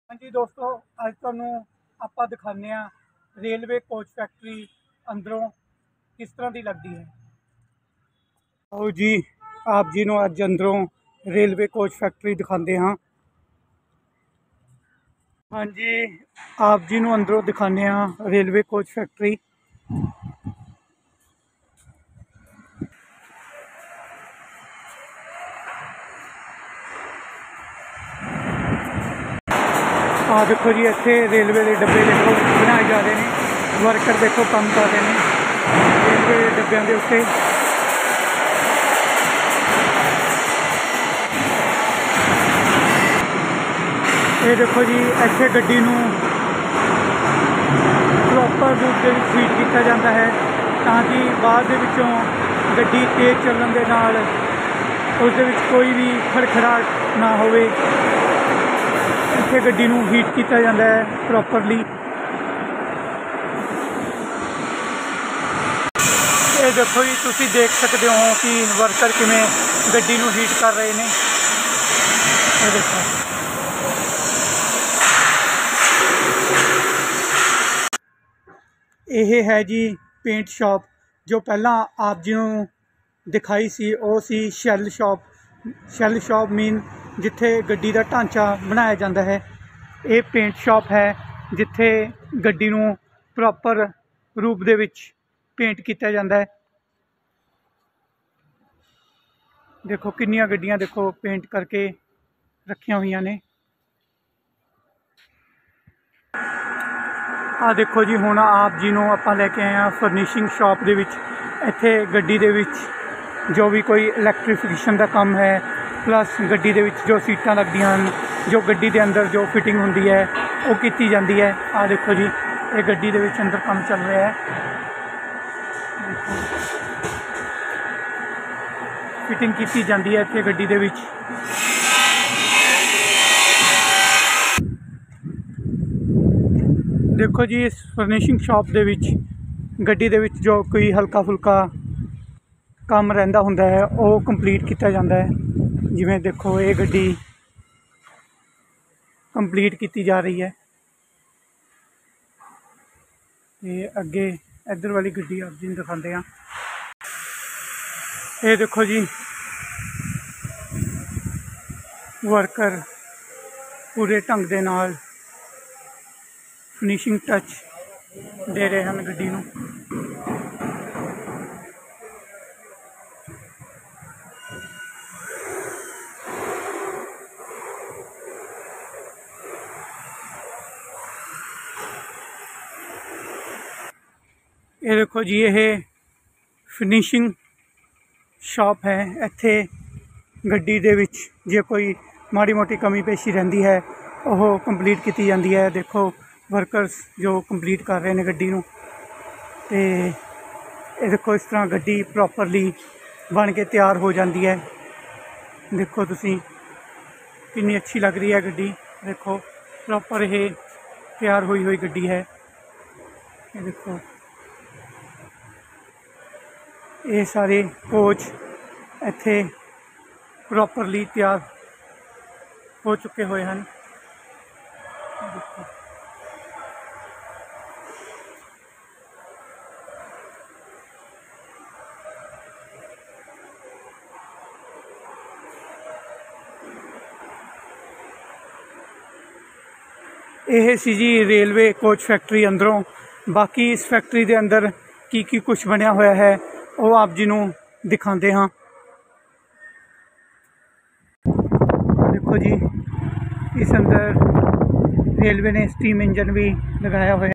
हाँ जी दोस्तों, अज तुहानू आपां दिखाने रेलवे कोच फैक्ट्री अंदरों किस तरह की लगती है। आओ जी, आप जी नू अज अंदरों रेलवे कोच फैक्ट्री दिखाते हाँ। हाँ जी, आप जी नू अंदरों दिखाने रेलवे कोच फैक्ट्री। आ देखो जी, इत्थे रेलवे के डब्बे देखो बनाए जा रहे हैं। वर्कर देखो काम कर रहे हैं रेलवे डब्बों के उत्ते। ये देखो जी, इत्थे गड्डी नू प्रॉपर रूप से फीड किया जाता है ताकि बाद गड्डी तेज चलन के नाल उस कोई भी खड़खड़ाहट ना होवे। इत्थे गड्डी नू हीट किया जाता है प्रॉपरली। ये देखो जी, तुसी देख सकते हो कि वर्कर किवें गड्डी नू हीट कर रहे हैं। ये देखो, ये है जी पेंट शॉप जो पहला आप जी नू दिखाई सी, वो सी shell shop. Shell shop mean जिथे गड्डी का ढांचा बनाया जाता है। ये पेंट शॉप है जिथे गड्डी नू प्रॉपर रूप दे विच पेंट किया जाता है। देखो कितनियां गड्डियां देखो पेंट करके रखिया हुई ने। आ देखो जी, हुण आप जी नू आपां लैके आए हैं फर्निशिंग शॉप दे विच। इत्थे गड्डी दे विच जो भी कोई इलैक्ट्रीफिकेशन का काम है, प्लस गड्डी दे विच जो सीटां लगदियां हन, जो गड्डी के अंदर जो फिटिंग होंदी है वो की जाती है। आ देखो जी, ये गड्डी दे विच अंदर काम चल रहा है। फिटिंग की जाती है इत्थे गड्डी दे विच। देखो जी, इस फर्निशिंग शॉप दे विच गड्डी दे विच जो कोई हल्का फुल्का काम रहिंदा हुंदा है वो कंप्लीट किया जाता है। जिवें देखो ये गड्डी कंप्लीट की जा रही है। ये अगे इधर वाली गड्डी आप जी दिखाते हैं। ये देखो जी, वर्कर पूरे ढंग दे नाल फिनिशिंग टच दे रहे हैं गड्डी नू। ये देखो जी, ये फिनिशिंग शॉप है। इत्थे गड्डी दे विच जे कोई माड़ी मोटी कमी पेशी रहिंदी है वो कंप्लीट की जाती है। देखो वर्कर्स जो कंप्लीट कर रहे हैं गड्डी नू। ते ये देखो इस तरह गड्डी प्रॉपरली बन के तैयार हो जाती है। देखो तुसी कितनी अच्छी लग रही है गड्डी। देखो प्रॉपर ये तैयार हुई हुई गड्डी है। ये देखो ये सारे कोच इत्थे प्रॉपरली तैयार हो चुके हुए हैं। यह सी जी रेलवे कोच फैक्ट्री अंदरों। बाकी इस फैक्ट्री के अंदर की कुछ बनया होया है वो आप जी नू दिखाते हाँ। देखो जी, इस अंदर रेलवे ने स्टीम इंजन भी लगाया हुआ है।